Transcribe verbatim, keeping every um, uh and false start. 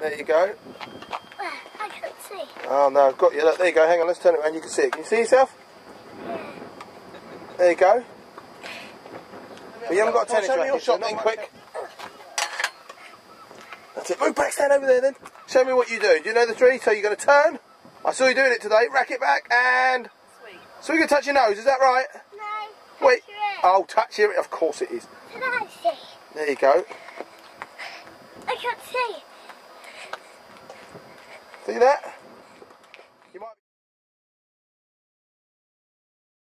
There you go. Where? I can't see. Oh no, I've got you. Look, there you go. Hang on, let's turn it around. You can see it. Can you see yourself? Yeah. There you go. But you haven't got a tennis Show me racket, your so shot not then, much quick. help. That's it. Move back, stand over there then. Show me what you do. Do you know the tree? So you're going to turn. I saw you doing it today. Rack it back and... Sweet. So you're going to touch your nose, is that right? No. Wait. Your ear. Oh, touch your... Of course it is. Can I see? There you go. I can't see. See that?